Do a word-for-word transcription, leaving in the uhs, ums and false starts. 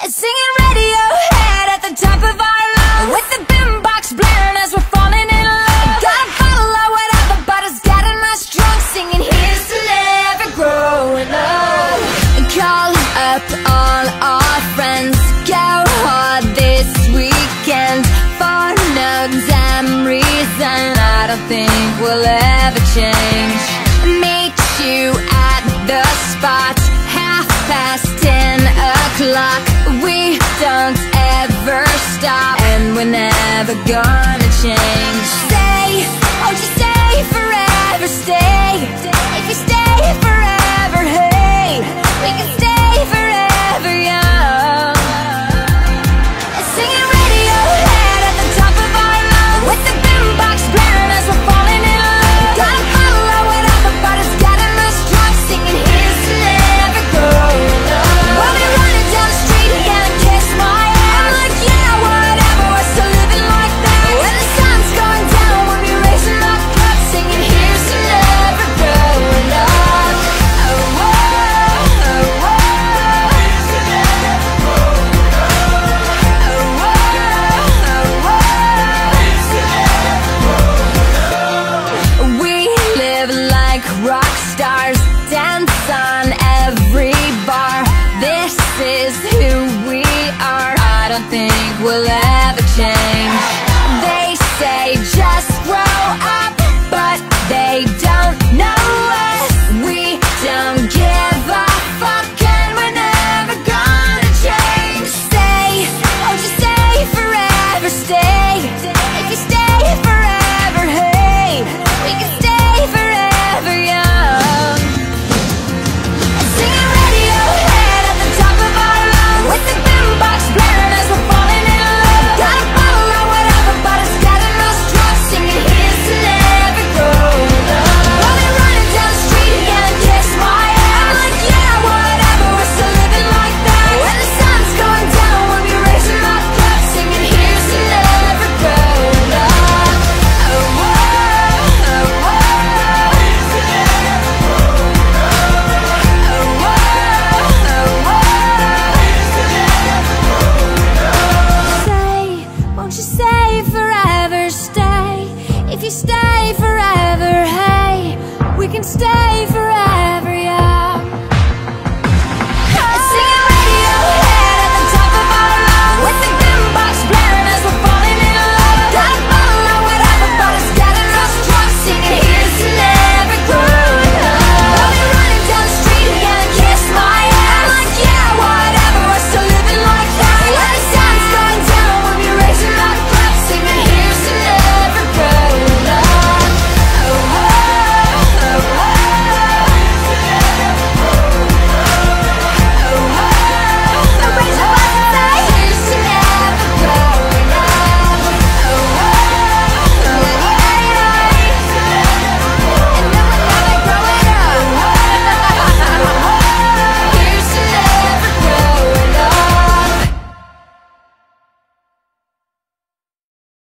Singing Radiohead at the top of our lungs, with the boombox blaring as we're falling in love. Gotta follow whatever, but it's getting us drunk, singing here's to never growing up. Call up all our friends, go hard this weekend. For no damn reason, I don't think we'll ever change. Meet you at the spot, half past ten o'clock. We don't ever stop, and we're never gonna change. Stay, oh just stay forever, stay. If you stay forever, hey, we can